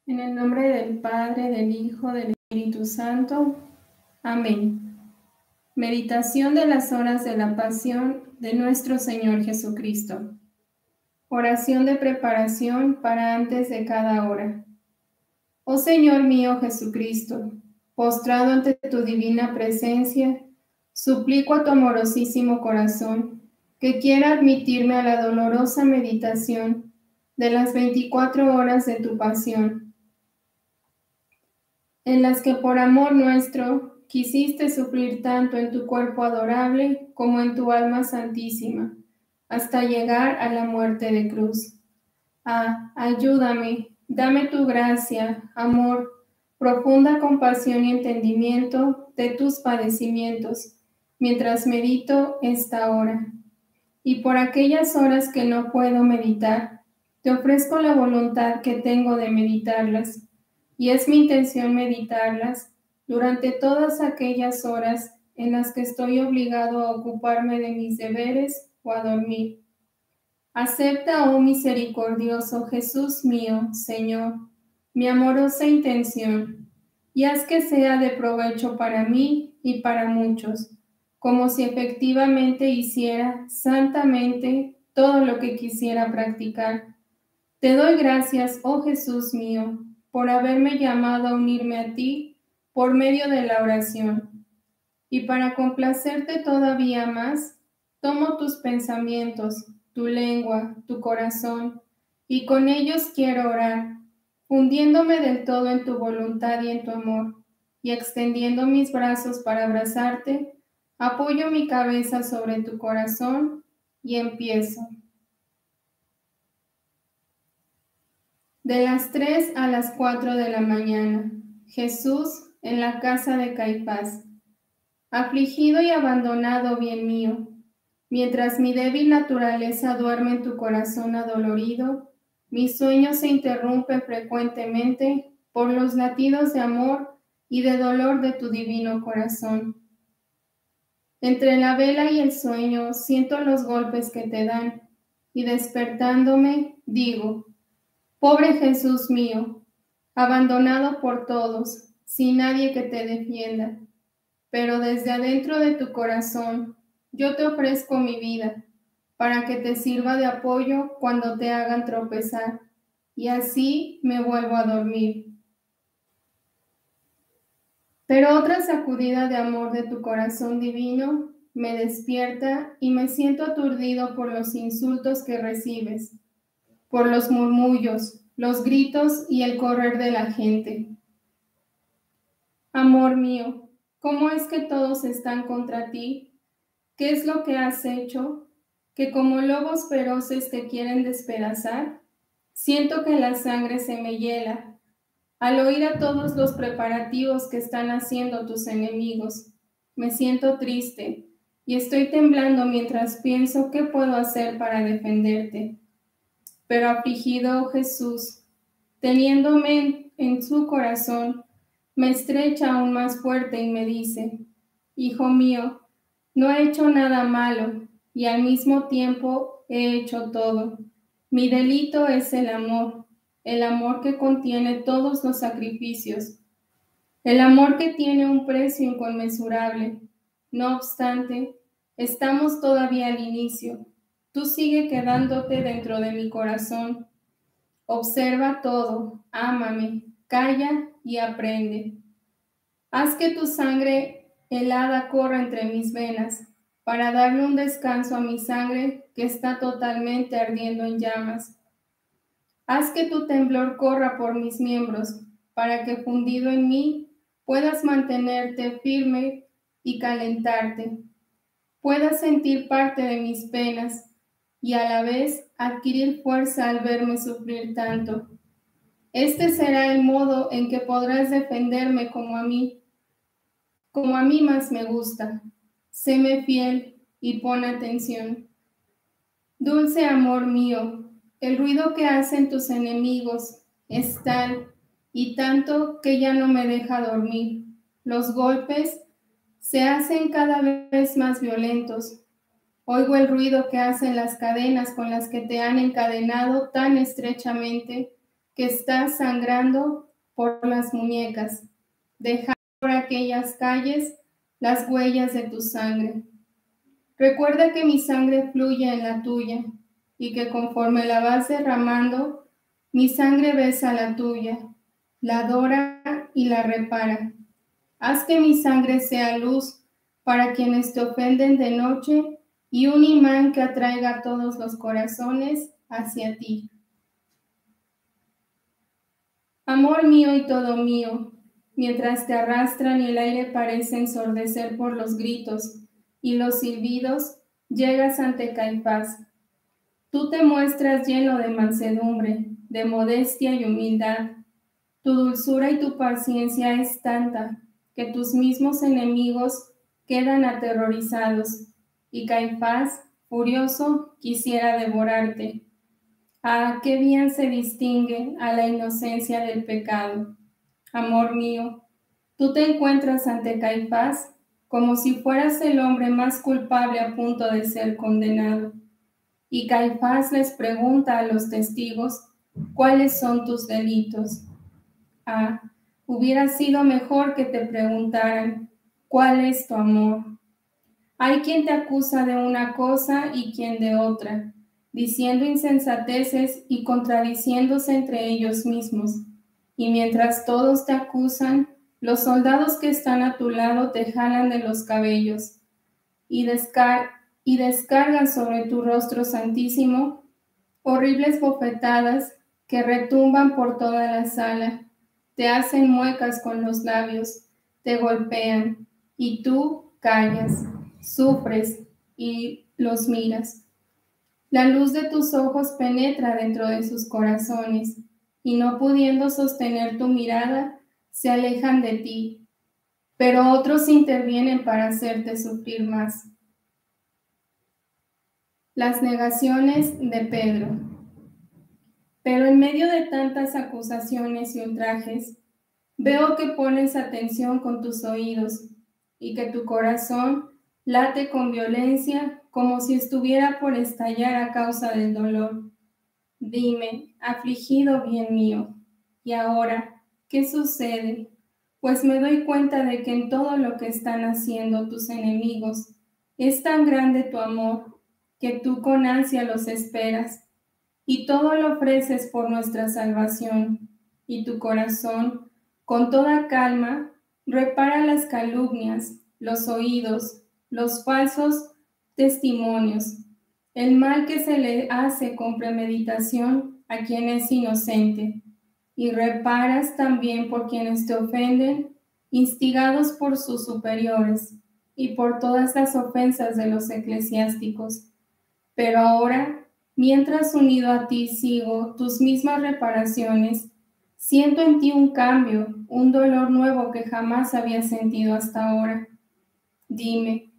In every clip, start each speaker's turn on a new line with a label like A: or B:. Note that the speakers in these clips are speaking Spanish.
A: En el nombre del Padre, del Hijo, del Espíritu Santo. Amén. Meditación de las horas de la pasión de nuestro Señor Jesucristo. Oración de preparación para antes de cada hora. Oh Señor mío Jesucristo, postrado ante tu divina presencia, suplico a tu amorosísimo corazón que quiera admitirme a la dolorosa meditación de las 24 horas de tu pasión, en las que por amor nuestro quisiste sufrir tanto en tu cuerpo adorable como en tu alma santísima, hasta llegar a la muerte de cruz. Ayúdame, dame tu gracia, amor, profunda compasión y entendimiento de tus padecimientos, mientras medito esta hora. Y por aquellas horas que no puedo meditar, te ofrezco la voluntad que tengo de meditarlas, y es mi intención meditarlas durante todas aquellas horas en las que estoy obligado a ocuparme de mis deberes o a dormir. Acepta, oh misericordioso Jesús mío, Señor, mi amorosa intención, y haz que sea de provecho para mí y para muchos, como si efectivamente hiciera santamente todo lo que quisiera practicar. Te doy gracias, oh Jesús mío, por haberme llamado a unirme a ti por medio de la oración. Y para complacerte todavía más, tomo tus pensamientos, tu lengua, tu corazón, y con ellos quiero orar, fundiéndome del todo en tu voluntad y en tu amor, y extendiendo mis brazos para abrazarte, apoyo mi cabeza sobre tu corazón y empiezo. De las 3 a las 4 de la mañana, Jesús en la casa de Caifás. Afligido y abandonado, bien mío, mientras mi débil naturaleza duerme en tu corazón adolorido, mi sueño se interrumpe frecuentemente por los latidos de amor y de dolor de tu divino corazón. Entre la vela y el sueño siento los golpes que te dan, y despertándome digo, pobre Jesús mío, abandonado por todos, sin nadie que te defienda. Pero desde adentro de tu corazón yo te ofrezco mi vida, para que te sirva de apoyo cuando te hagan tropezar, y así me vuelvo a dormir. Pero otra sacudida de amor de tu corazón divino me despierta y me siento aturdido por los insultos que recibes, por los murmullos, los gritos y el correr de la gente. Amor mío, ¿cómo es que todos están contra ti? ¿Qué es lo que has hecho? ¿Que como lobos feroces te quieren despedazar? Siento que la sangre se me hiela al oír a todos los preparativos que están haciendo tus enemigos. Me siento triste y estoy temblando mientras pienso qué puedo hacer para defenderte. Pero afligido, Jesús, teniéndome en su corazón, me estrecha aún más fuerte y me dice, Hijo mío, no he hecho nada malo y al mismo tiempo he hecho todo. Mi delito es el amor que contiene todos los sacrificios, el amor que tiene un precio inconmensurable. No obstante, estamos todavía al inicio. Tú sigue quedándote dentro de mi corazón. Observa todo, ámame, calla y aprende. Haz que tu sangre helada corra entre mis venas, para darle un descanso a mi sangre que está totalmente ardiendo en llamas. Haz que tu temblor corra por mis miembros, para que fundido en mí puedas mantenerte firme y calentarte, puedas sentir parte de mis penas y a la vez adquirir fuerza al verme sufrir tanto. Este será el modo en que podrás defenderme como a mí más me gusta. Séme fiel y pon atención. Dulce amor mío, el ruido que hacen tus enemigos es tal y tanto que ya no me deja dormir. Los golpes se hacen cada vez más violentos. Oigo el ruido que hacen las cadenas con las que te han encadenado tan estrechamente que estás sangrando por las muñecas, dejando por aquellas calles las huellas de tu sangre. Recuerda que mi sangre fluye en la tuya y que conforme la vas derramando, mi sangre besa la tuya, la adora y la repara. Haz que mi sangre sea luz para quienes te ofenden de noche y un imán que atraiga a todos los corazones hacia ti. Amor mío y todo mío, mientras te arrastran y el aire parece ensordecer por los gritos y los silbidos, llegas ante Caifás. Tú te muestras lleno de mansedumbre, de modestia y humildad. Tu dulzura y tu paciencia es tanta que tus mismos enemigos quedan aterrorizados, y Caifás, furioso, quisiera devorarte. Ah, qué bien se distingue a la inocencia del pecado. Amor mío, tú te encuentras ante Caifás como si fueras el hombre más culpable a punto de ser condenado. Y Caifás les pregunta a los testigos, ¿cuáles son tus delitos? Ah, hubiera sido mejor que te preguntaran, ¿cuál es tu amor? Hay quien te acusa de una cosa y quien de otra, diciendo insensateces y contradiciéndose entre ellos mismos. Y mientras todos te acusan, los soldados que están a tu lado te jalan de los cabellos y descargan sobre tu rostro santísimo horribles bofetadas que retumban por toda la sala, te hacen muecas con los labios, te golpean, y tú callas, sufres y los miras. La luz de tus ojos penetra dentro de sus corazones, y no pudiendo sostener tu mirada, se alejan de ti, pero otros intervienen para hacerte sufrir más. Las negaciones de Pedro. Pero en medio de tantas acusaciones y ultrajes, veo que pones atención con tus oídos y que tu corazón late con violencia como si estuviera por estallar a causa del dolor. Dime, afligido bien mío, ¿y ahora qué sucede? Pues me doy cuenta de que en todo lo que están haciendo tus enemigos es tan grande tu amor que tú con ansia los esperas y todo lo ofreces por nuestra salvación, y tu corazón, con toda calma, repara las calumnias, los oídos, los falsos testimonios, el mal que se le hace con premeditación a quien es inocente, y reparas también por quienes te ofenden, instigados por sus superiores, y por todas las ofensas de los eclesiásticos. Pero ahora, mientras unido a ti sigo tus mismas reparaciones, siento en ti un cambio, un dolor nuevo que jamás había sentido hasta ahora. Dime,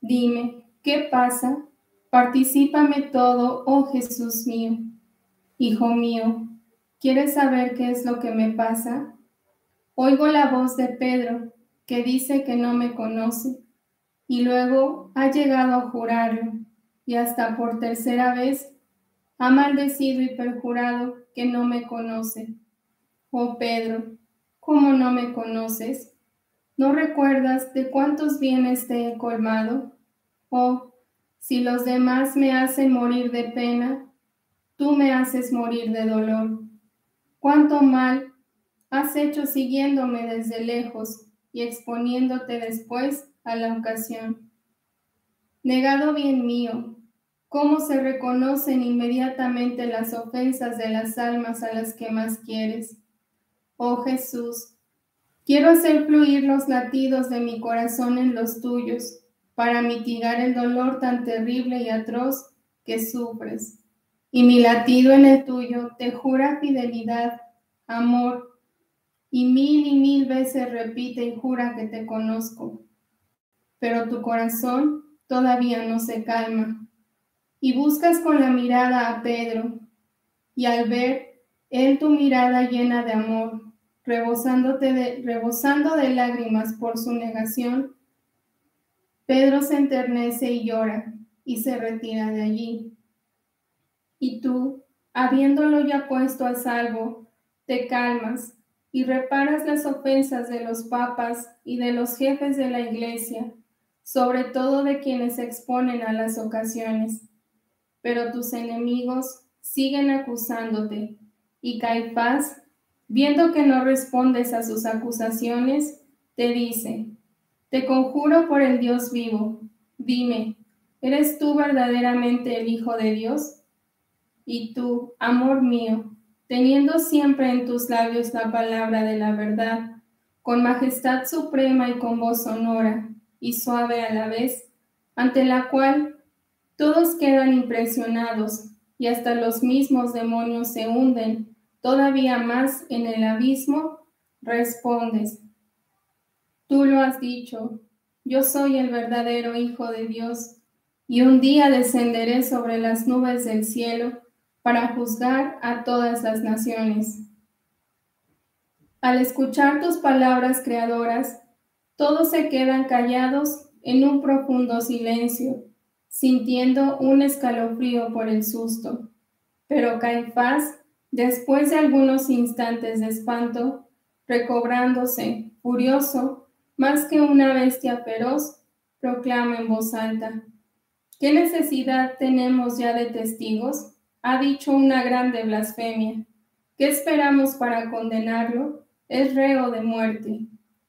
A: ¿qué pasa? Particípame todo, oh Jesús mío. Hijo mío, ¿quieres saber qué es lo que me pasa? Oigo la voz de Pedro, que dice que no me conoce, y luego ha llegado a jurarlo, y hasta por tercera vez ha maldecido y perjurado que no me conoce. Oh Pedro, ¿cómo no me conoces? ¿No recuerdas de cuántos bienes te he colmado? Oh, si los demás me hacen morir de pena, tú me haces morir de dolor. Cuánto mal has hecho siguiéndome desde lejos y exponiéndote después a la ocasión. Negado bien mío, cómo se reconocen inmediatamente las ofensas de las almas a las que más quieres. Oh Jesús, quiero hacer fluir los latidos de mi corazón en los tuyos, para mitigar el dolor tan terrible y atroz que sufres. Y mi latido en el tuyo te jura fidelidad, amor, y mil veces repite y jura que te conozco. Pero tu corazón todavía no se calma. Y buscas con la mirada a Pedro, y al ver él tu mirada llena de amor, rebosando de lágrimas por su negación, Pedro se enternece y llora, y se retira de allí. Y tú, habiéndolo ya puesto a salvo, te calmas y reparas las ofensas de los papas y de los jefes de la Iglesia, sobre todo de quienes se exponen a las ocasiones. Pero tus enemigos siguen acusándote, y Caifás, viendo que no respondes a sus acusaciones, te dice: te conjuro por el Dios vivo, dime, ¿eres tú verdaderamente el Hijo de Dios? Y tú, amor mío, teniendo siempre en tus labios la palabra de la verdad, con majestad suprema y con voz sonora y suave a la vez, ante la cual todos quedan impresionados y hasta los mismos demonios se hunden todavía más en el abismo, respondes: tú lo has dicho, yo soy el verdadero Hijo de Dios, y un día descenderé sobre las nubes del cielo para juzgar a todas las naciones. Al escuchar tus palabras creadoras, todos se quedan callados en un profundo silencio, sintiendo un escalofrío por el susto. Pero Caifás, después de algunos instantes de espanto, recobrándose, furioso, más que una bestia feroz, proclama en voz alta: ¿qué necesidad tenemos ya de testigos? Ha dicho una grande blasfemia. ¿Qué esperamos para condenarlo? Es reo de muerte.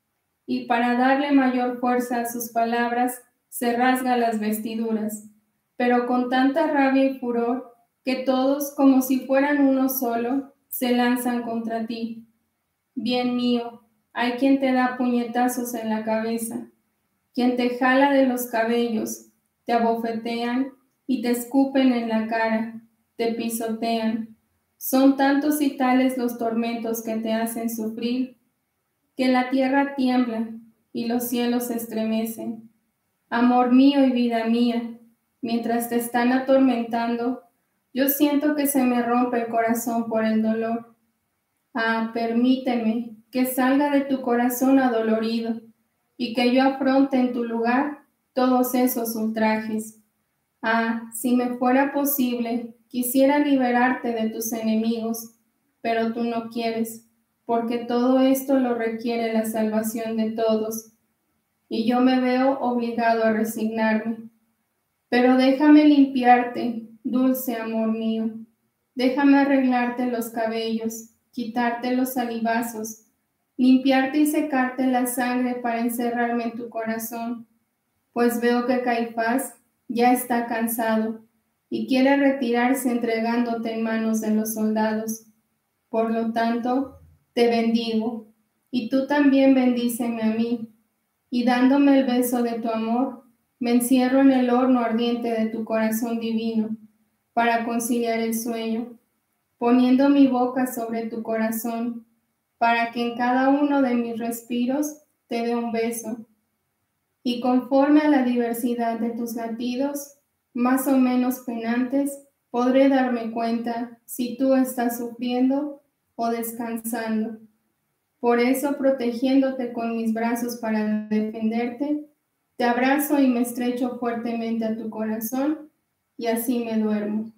A: Y para darle mayor fuerza a sus palabras, se rasga las vestiduras, pero con tanta rabia y furor que todos, como si fueran uno solo, se lanzan contra ti. Bien mío, hay quien te da puñetazos en la cabeza, quien te jala de los cabellos, te abofetean y te escupen en la cara, te pisotean. Son tantos y tales los tormentos que te hacen sufrir, que la tierra tiembla y los cielos se estremecen. Amor mío y vida mía, mientras te están atormentando, yo siento que se me rompe el corazón por el dolor. Ah, permíteme que salga de tu corazón adolorido y que yo afronte en tu lugar todos esos ultrajes. Ah, si me fuera posible, quisiera liberarte de tus enemigos, pero tú no quieres, porque todo esto lo requiere la salvación de todos, y yo me veo obligado a resignarme. Pero déjame limpiarte, dulce amor mío. Déjame arreglarte los cabellos, quitarte los salivazos, limpiarte y secarte la sangre para encerrarme en tu corazón, pues veo que Caifás ya está cansado y quiere retirarse entregándote en manos de los soldados. Por lo tanto, te bendigo, y tú también bendíceme a mí, y dándome el beso de tu amor, me encierro en el horno ardiente de tu corazón divino, para conciliar el sueño, poniendo mi boca sobre tu corazón, para que en cada uno de mis respiros te dé un beso, y conforme a la diversidad de tus latidos, más o menos penantes, podré darme cuenta si tú estás sufriendo o descansando. Por eso, protegiéndote con mis brazos para defenderte, te abrazo y me estrecho fuertemente a tu corazón, y así me duermo.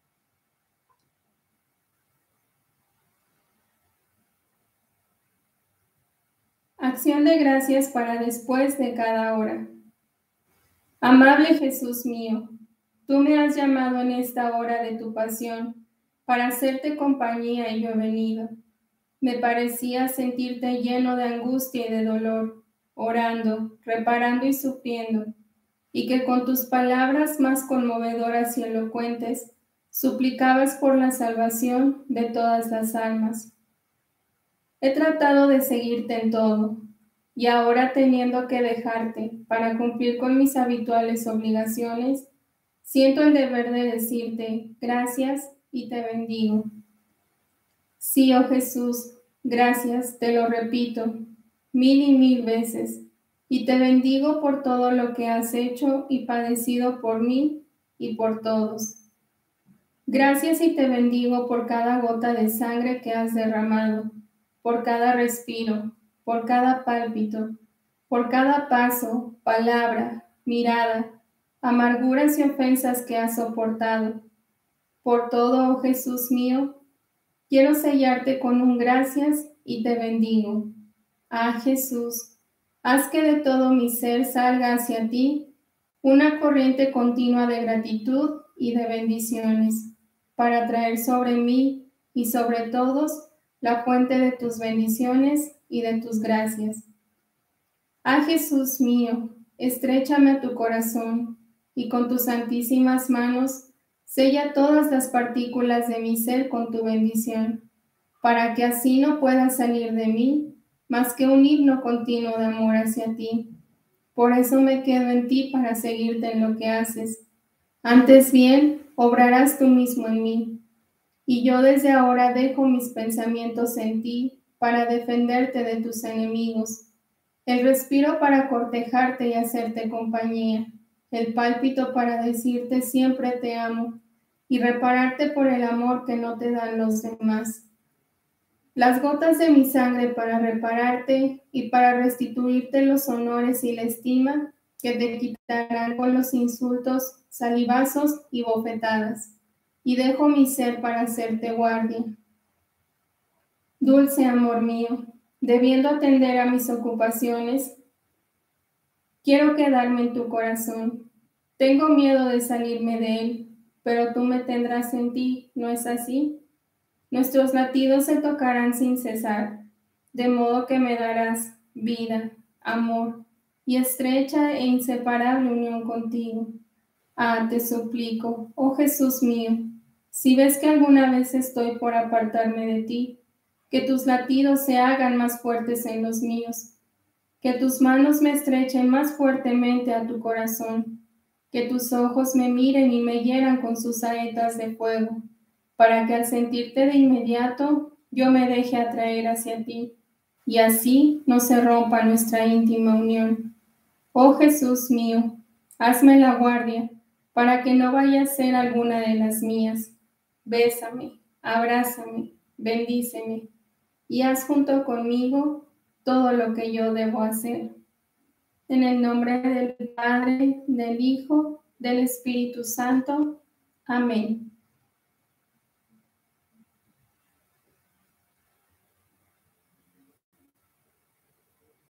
A: Acción de gracias para después de cada hora. Amable Jesús mío, tú me has llamado en esta hora de tu pasión para hacerte compañía y yo he venido. Me parecía sentirte lleno de angustia y de dolor, orando, reparando y sufriendo, y que con tus palabras más conmovedoras y elocuentes suplicabas por la salvación de todas las almas. He tratado de seguirte en todo, y ahora teniendo que dejarte para cumplir con mis habituales obligaciones, siento el deber de decirte gracias y te bendigo. Sí, oh Jesús, gracias, te lo repito, mil y mil veces, y te bendigo por todo lo que has hecho y padecido por mí y por todos. Gracias y te bendigo por cada gota de sangre que has derramado, por cada respiro, por cada pálpito, por cada paso, palabra, mirada, amarguras y ofensas que has soportado. Por todo, oh Jesús mío, quiero sellarte con un gracias y te bendigo. Ah, Jesús, haz que de todo mi ser salga hacia ti una corriente continua de gratitud y de bendiciones, para traer sobre mí y sobre todos la fuente de tus bendiciones y de tus gracias. Ah, Jesús mío, estréchame a tu corazón y con tus santísimas manos sella todas las partículas de mi ser con tu bendición, para que así no pueda salir de mí más que un himno continuo de amor hacia ti. Por eso me quedo en ti para seguirte en lo que haces. Antes bien, obrarás tú mismo en mí. Y yo desde ahora dejo mis pensamientos en ti para defenderte de tus enemigos, el respiro para cortejarte y hacerte compañía, el pálpito para decirte siempre te amo y repararte por el amor que no te dan los demás. Las gotas de mi sangre para repararte y para restituirte los honores y la estima que te quitarán con los insultos, salivazos y bofetadas. Y dejo mi ser para hacerte guardia. Dulce amor mío, debiendo atender a mis ocupaciones, quiero quedarme en tu corazón. Tengo miedo de salirme de él, pero tú me tendrás en ti, ¿no es así? Nuestros latidos se tocarán sin cesar, de modo que me darás vida, amor y estrecha e inseparable unión contigo. Ah, te suplico, oh Jesús mío, si ves que alguna vez estoy por apartarme de ti, que tus latidos se hagan más fuertes en los míos, que tus manos me estrechen más fuertemente a tu corazón, que tus ojos me miren y me hieran con sus saetas de fuego, para que al sentirte de inmediato yo me deje atraer hacia ti, y así no se rompa nuestra íntima unión. Oh Jesús mío, hazme la guardia, para que no vaya a ser alguna de las mías. Bésame, abrázame, bendíceme, y haz junto conmigo todo lo que yo debo hacer. En el nombre del Padre, del Hijo, del Espíritu Santo. Amén.